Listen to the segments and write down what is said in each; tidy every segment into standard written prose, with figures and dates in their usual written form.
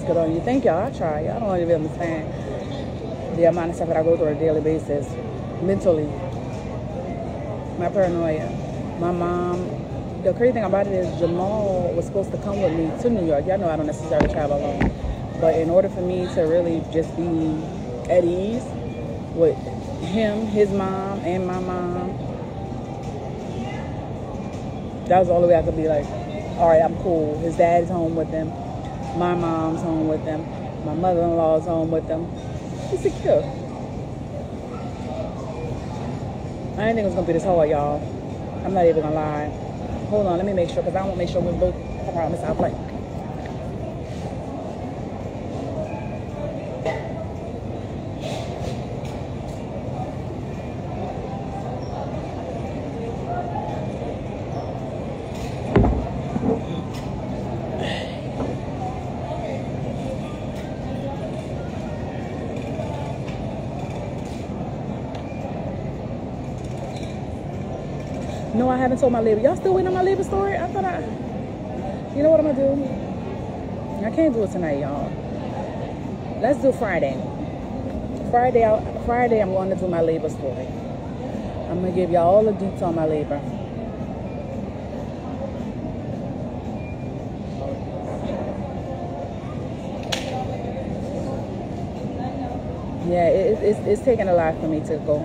good on you. Thank y'all. I try. Y'all don't even understand the amount of stuff that I go through on a daily basis. Mentally. My paranoia. My mom. The crazy thing about it is Jamal was supposed to come with me to New York. Y'all know I don't necessarily travel alone. But in order for me to really just be at ease with him, his mom, and my mom, that was the only way I could be like, all right, I'm cool. His dad's home with them. My mom's home with them. My mother-in-law's home with them. He's secure. I didn't think it was going to be this hard, y'all. I'm not even going to lie. Hold on, let me make sure, because I want to make sure we both promise I'll play. No, I haven't told my labor. Y'all still waiting on my labor story? I thought you know what I'm gonna do? I can't do it tonight, y'all. Let's do Friday. Friday, I'm going to do my labor story. I'm gonna give y'all all the deets on my labor. Yeah, it's taking a lot for me to go.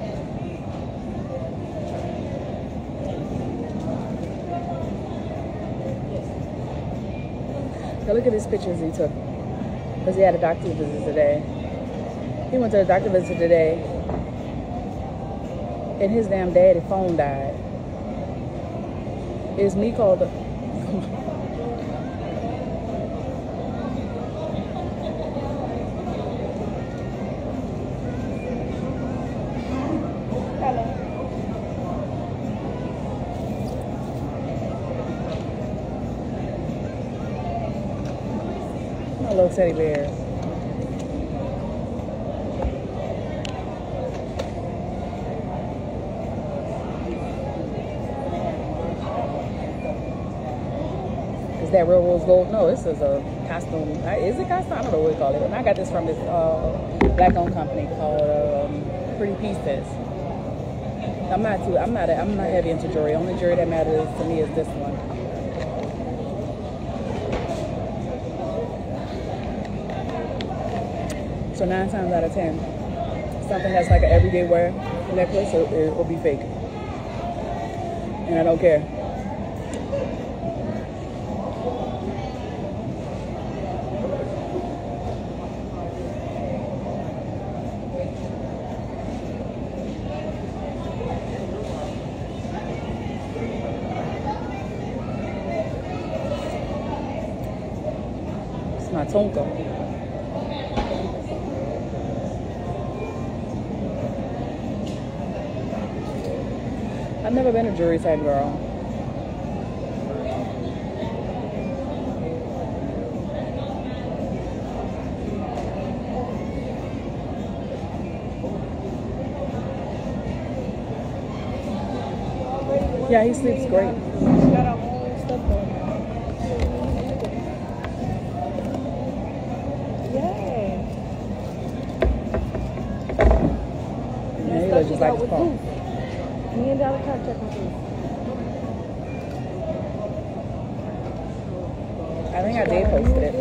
Now look at these pictures he took. Because he had a doctor's visit today. He went to the doctor's visit today. And his damn daddy phone died. It's me called the... Little teddy bears. Is that real rose gold? No, this is a costume. Is it costume? I don't know what we call it. And I got this from this black-owned company called Pretty Pieces. I'm not heavy into jewelry. Only jewelry that matters to me is this one. So 9 times out of 10, something that's like an everyday wear necklace, it will be fake. And I don't care. It's my tonka. I've never been a jewelry type girl. Yeah, he sleeps great. Got our own stuff going on. Yeah, he looks just like his phone. $1 million contract on this. I think I did post it.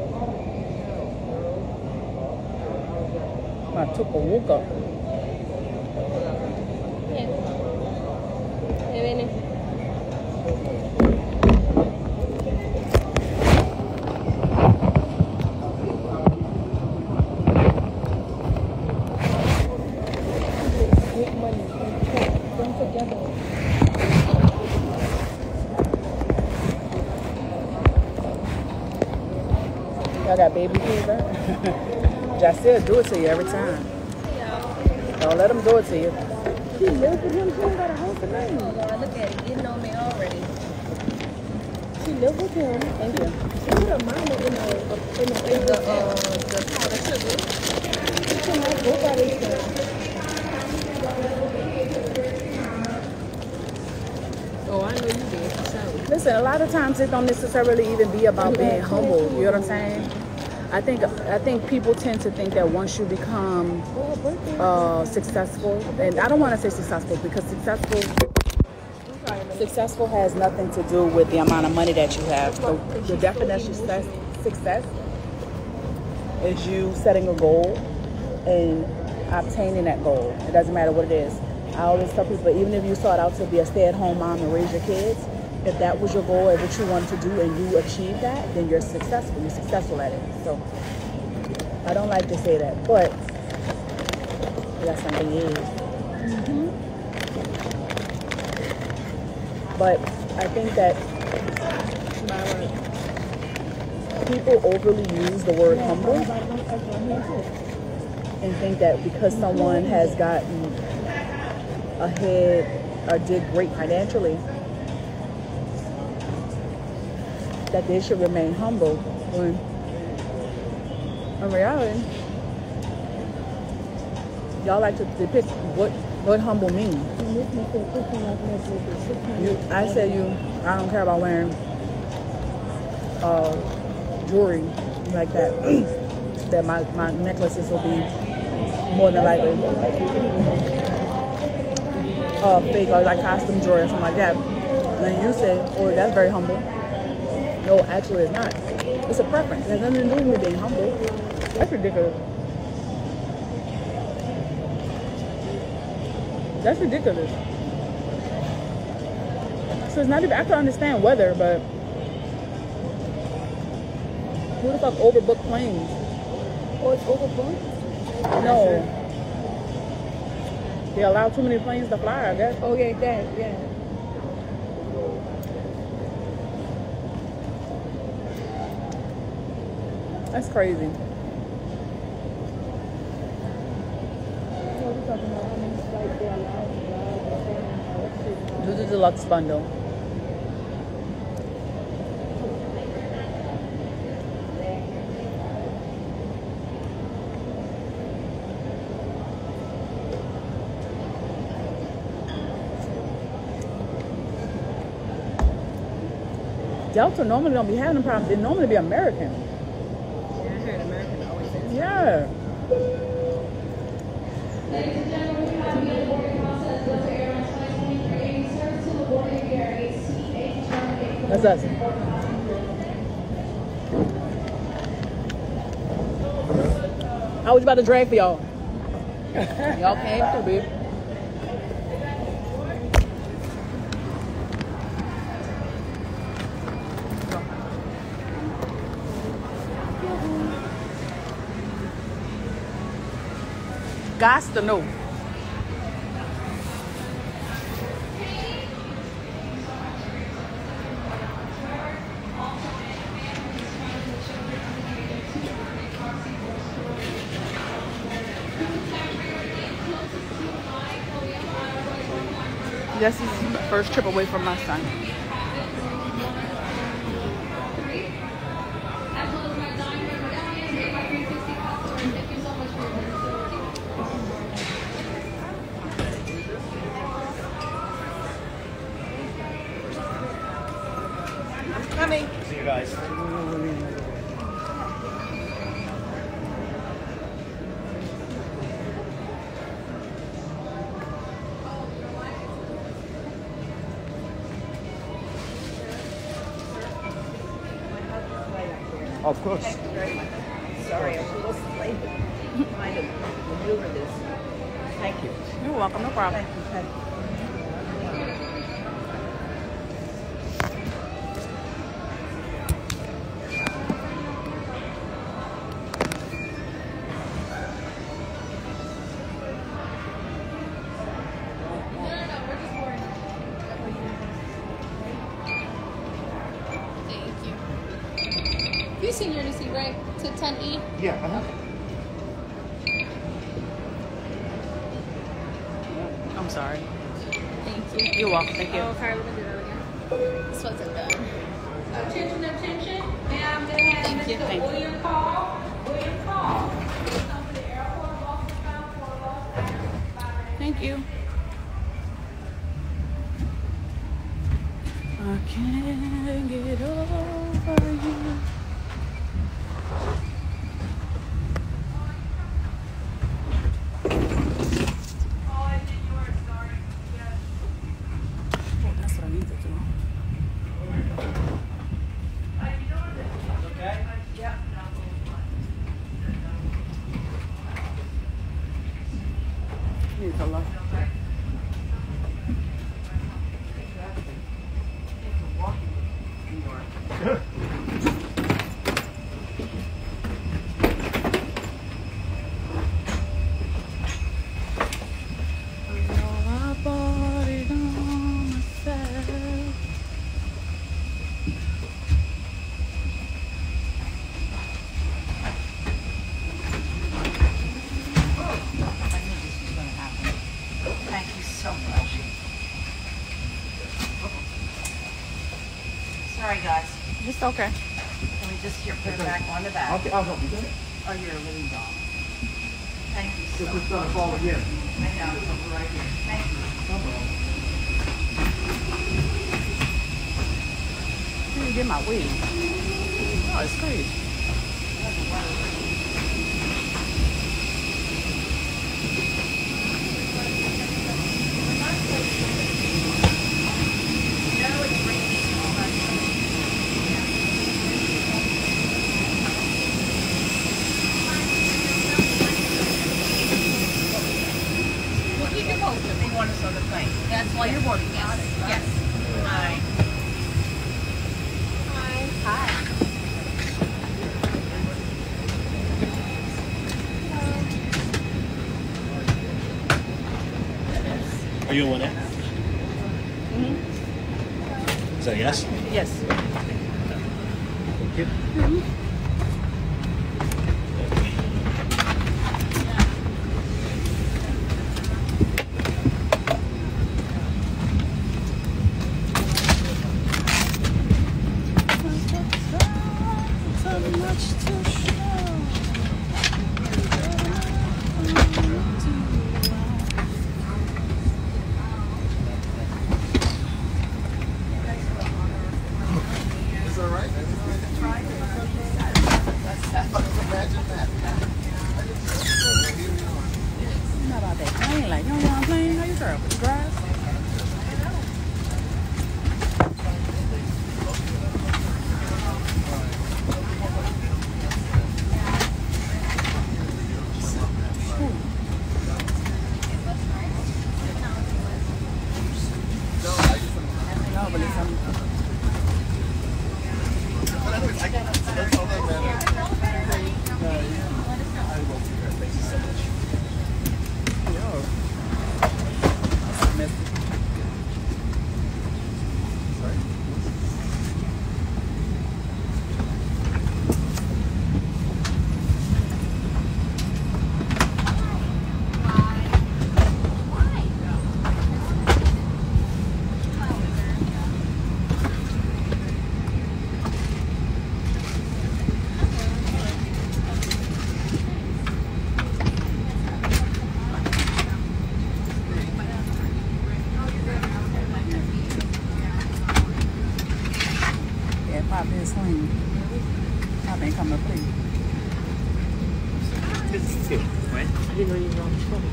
I took a walk up. I got baby fever. Jasil do it to you every time. Don't let him do it to you. She lives with him. She don't got a house with him. Look at it. Getting on me already. She lives with him. Thank you. She put her mama in the powder sugar. She cannot go by themselves. Oh, I know you did. Listen, a lot of times it don't necessarily even be about being humble. You know what I'm saying? I think people tend to think that once you become successful, and I don't want to say successful because successful has nothing to do with the amount of money that you have. So the definition of success is you setting a goal and obtaining that goal. It doesn't matter what it is. I always tell people, even if you start out to be a stay-at-home mom and raise your kids, if that was your goal and what you wanted to do and you achieved that, then you're successful. You're successful at it. So I don't like to say that, but that's something it is. But I think that people overly use the word humble and think that because someone has gotten ahead or did great financially, that they should remain humble, when in reality, y'all like to depict what humble means. I don't care about wearing jewelry like that. That my necklaces will be more than likely fake or like costume jewelry or something like that. And you say, oh, that's very humble. No, actually it's not. It's a preference. It has nothing to do with being humble. That's ridiculous. That's ridiculous. So it's not even, I can understand weather, but who the fuck overbooked planes? Oh, it's overbooked? No. They allow too many planes to fly, I guess. Oh, yeah, that, yeah. That's crazy. Do the deluxe bundle. Delta normally don't be having a problem. They normally be American. Yeah. That's us. I was about to drag for y'all. Y'all came through, babe. Gots to know. This is my first trip away from my son. Coming. See you guys. Of course. Thank you very much. Sorry, I'm a little late trying to maneuver this. Thank you. You're welcome, no problem. Thank you. Thank you. You've seen your receipt, right? To 10E? Yeah. I'm sorry. Thank you. You're welcome. Thank you. Oh, sorry, we're gonna do that again. This wasn't done. Attention, attention. Ma'am, they have Thank you. Mr. William Call. William Call. Come to the airport, Boston bound for lost. Thank you. I can't get over you. Sorry, guys. It's okay. Can we just put it back on the back? I'll help you. Oh, you're a living doll. Thank you so If much. it's gonna fall again. I know, it's over right here. Thank you. I didn't get my wig. Oh, it's crazy. We'll keep you posted. They want us on the plane. That's why you're boarding. Yes. Yes. Hi. Hi. Are you a 1A? Is that a yes? Yes. Thank you. Is that right? Imagine that. Not about that plane. Like, you don't want a plane? How you girl? With the grass? No, but it's But anyways, that's all that matters. I will be there. Thank you so much. yo. That's a mess. Sorry? Yeah, pop is clean. Pop ain't coming to play. This is too, right? I didn't know you were on the phone.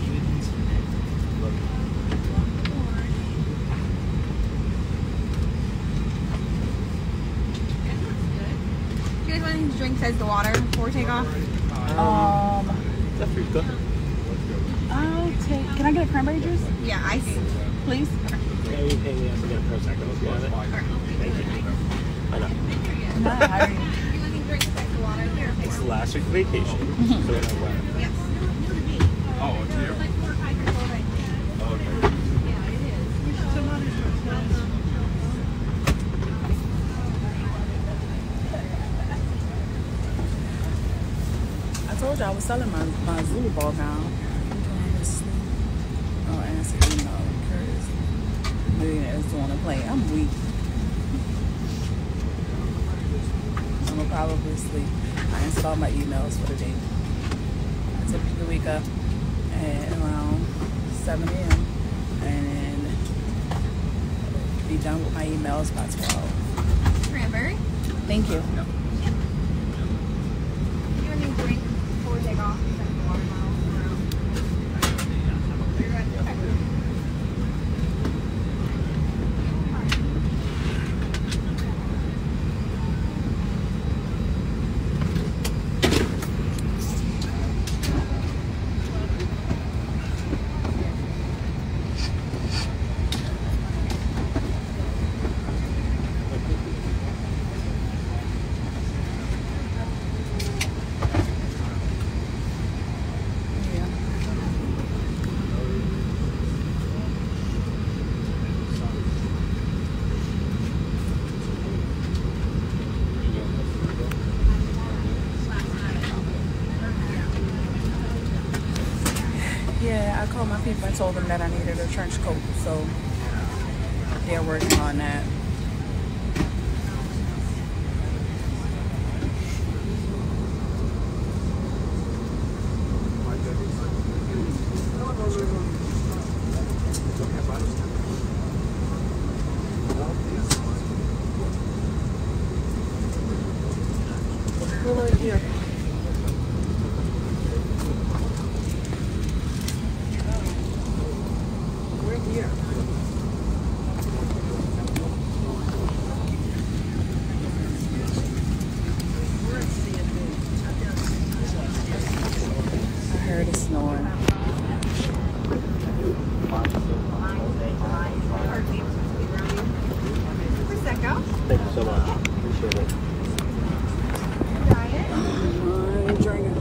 Do you guys want anything to drink besides the water before we take off? That's pretty good. I'll take. Can I get a cranberry juice, Yeah, ice. please? Yeah, you pay me. I have to get a Prosecco. Do you have it? Thank you. Why not? No, I already. Do you want anything to drink besides the water? It's the last week of vacation. So we're not wet. Yes. Oh, it's here. I told you I was selling my Zulu ball gown. Oh, answer email. Curious. Millionaires doing a play. I'm weak. I'm gonna probably sleep. I answered all my emails for the day. I typically wake up at around 7 a.m. and be done with my emails by 12. Cranberry? Thank you. Do you want anything to drink before we take off? Besides the water bottle? Yeah, I called my people and told them that I needed a trench coat, so they're working on that. I heard it snoring. Prosecco. Thank you so much. Appreciate it. Diet. I'm drinking.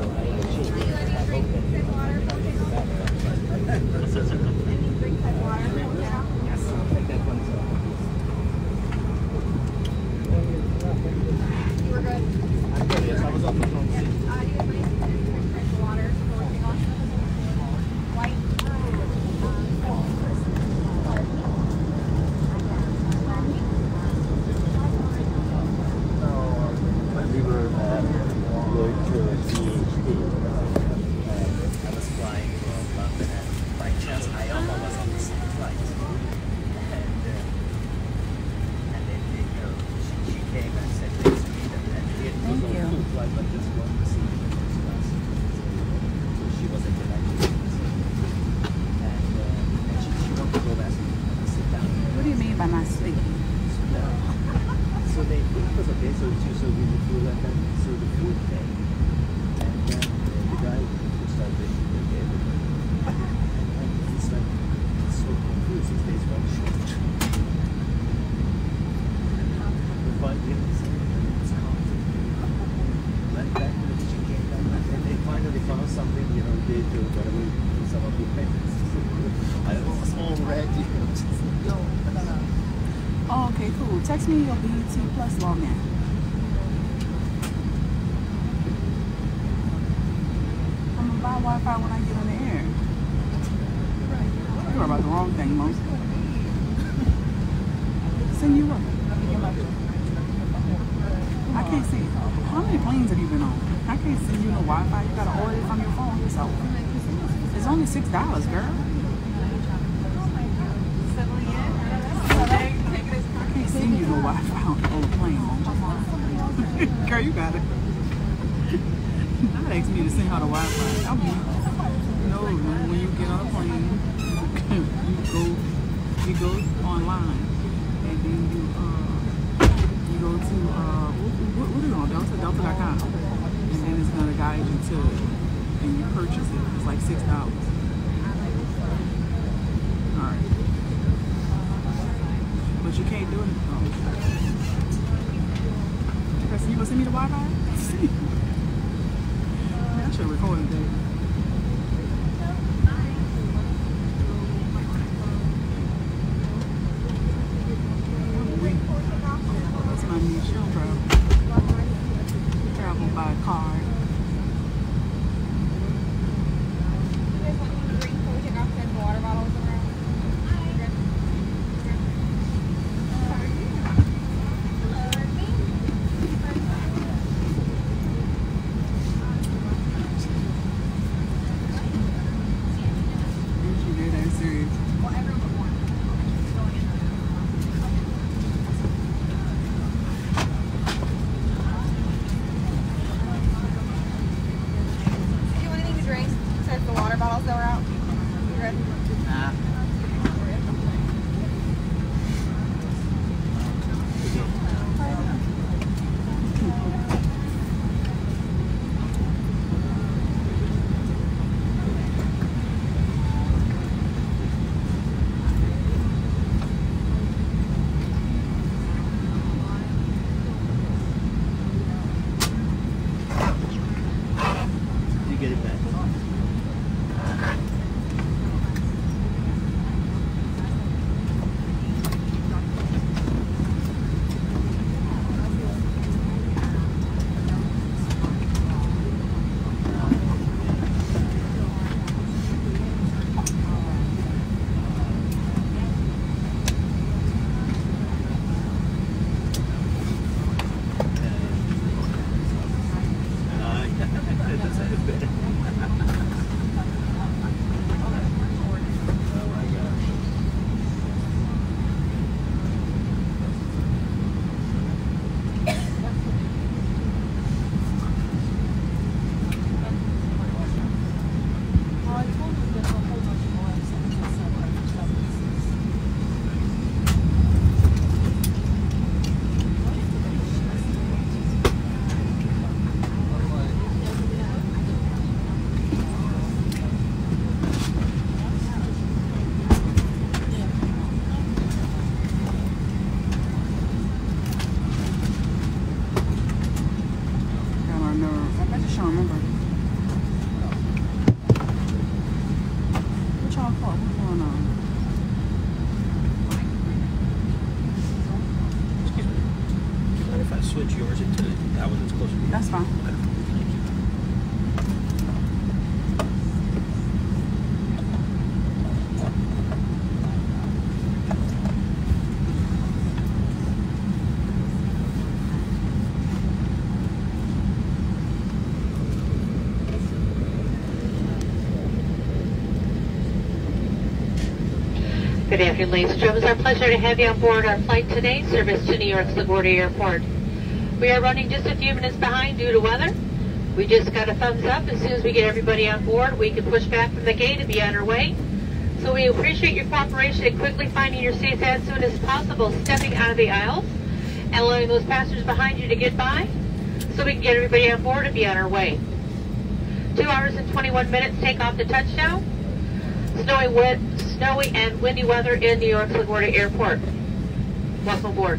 Any drink type water? You were good? Yes, I was on the phone. Do you have any drink type water? White. We were going to Tea.V. I was flying from London and by chance I almost was on the same flight. And then she came and said thanks to me and it was Thank on you. two flights but just one to see the first class. So she was intellectual. And she wanted to go back and sit down. What do you mean by not speaking? So they because of this, so we would do like that, so the food thing, and then the guy who started the game, and he's like so confused. He says, "Well, shit." The fun is it's counting. Went back to the kitchen, came back, and they finally found something. You know, they do whatever some of the payments. I don't know, small red. Oh, okay, cool. Text me your BET Plus login. I'm gonna buy Wi-Fi when I get on the air. You're about the wrong thing, Mo. Send you up. I can't see. How many planes have you been on? I can't send you no Wi-Fi. You gotta order it from your phone yourself. It's only $6, girl. I can't send you no Wi-Fi on the plane, Mo. Girl, you got it. Not asking me to send her the Wi-Fi. I mean, no, when you get on a plane, you go online, and then you go to what is it on Delta.com, and then it's gonna guide you to it, and you purchase it. It's like $6. All right, but you can't do it. You gonna send me the Wi-Fi? I should have recorded that. That's my new show travel. Travel by car. You guys want to drink? Can we take off the water bottles around? closer. That's fine. Good afternoon, ladies and gentlemen. It's our pleasure to have you on board our flight today, service to New York's LaGuardia Airport. We are running just a few minutes behind due to weather. We just got a thumbs up. As soon as we get everybody on board, we can push back from the gate and be on our way. So we appreciate your cooperation in quickly finding your seats as soon as possible, stepping out of the aisles, and allowing those passengers behind you to get by, so we can get everybody on board and be on our way. 2 hours and 21 minutes, takeoff to touchdown. Snowy and windy weather in New York's LaGuardia Airport. Welcome aboard.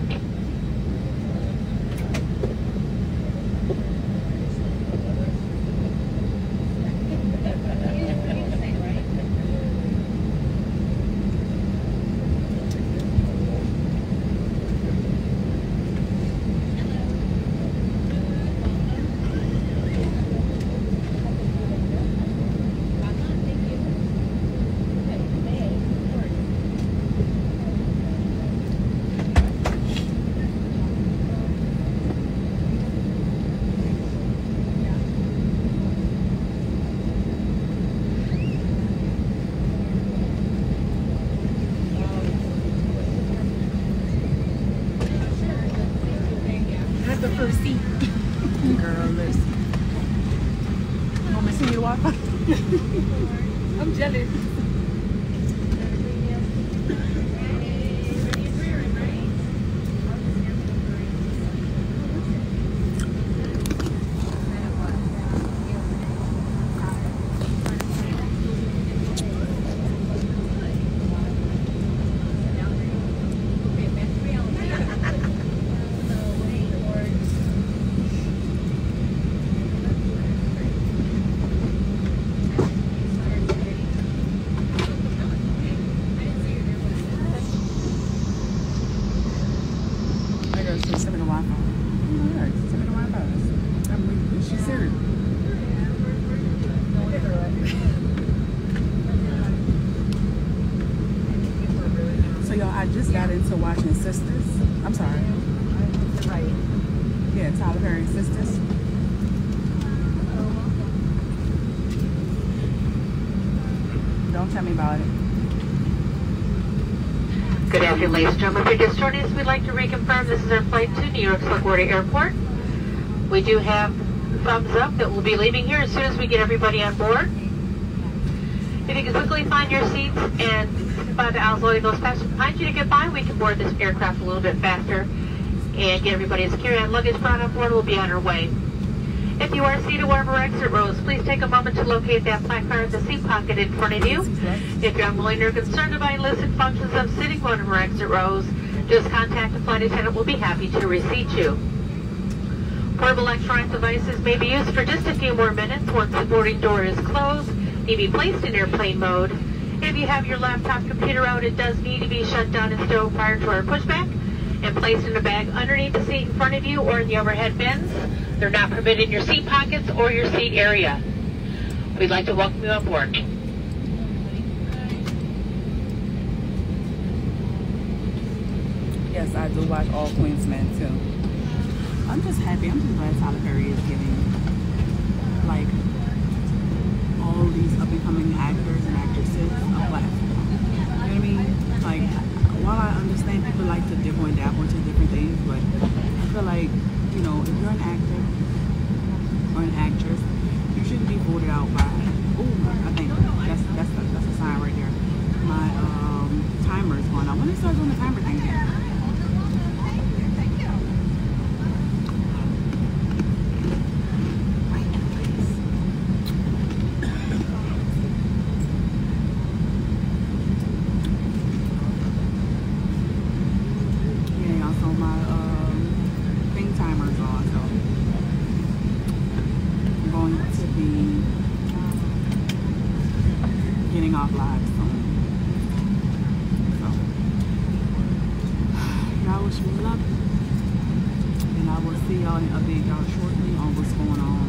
The first seat. Girl, listen. You want me to send you the Wi-Fi? I'm jealous. Send me the Wi-Fi. Alright, send me the Wi-Fi. She's serious. So y'all, I just got into watching Sisters. I'm sorry. Right. Yeah, Tyler Perry Sisters. Don't tell me about it. Good afternoon, ladies and gentlemen. If you're just joining us, we'd like to reconfirm this is our flight to New York's LaGuardia Airport. We do have thumbs up that we'll be leaving here as soon as we get everybody on board. If you can quickly find your seats and by the aisles loading those passengers behind you to get by, we can board this aircraft a little bit faster and get everybody's carry-on luggage brought on board. We'll be on our way. If you are seated one of our exit rows, please take a moment to locate that placard in the seat pocket in front of you. If you're unwilling or concerned about illicit functions of sitting one of our exit rows, just contact the flight attendant. We'll be happy to reseat you. Portable electronic devices may be used for just a few more minutes once the boarding door is closed. Need to be placed in airplane mode. If you have your laptop computer out, it does need to be shut down and stowed prior to our pushback and placed in a bag underneath the seat in front of you or in the overhead bins. They're not permitted in your seat pockets or your seat area. We'd like to welcome you on board. Yes, I do watch all Queensmen too. I'm just happy. I'm just glad Tyler Perry is giving like all these up and coming actors and actresses a platform. You know what I mean? Like, while I understand people like to dibble and dabble into different things, but I feel like, you know, if you're an actor or an actress, you shouldn't be voted out by. Ooh, I think that's a sign right there. My timer is going on. When did I start doing the timer thing again? Off live soon. So, y'all wish me luck, and I will see see y'all and update y'all shortly on what's going on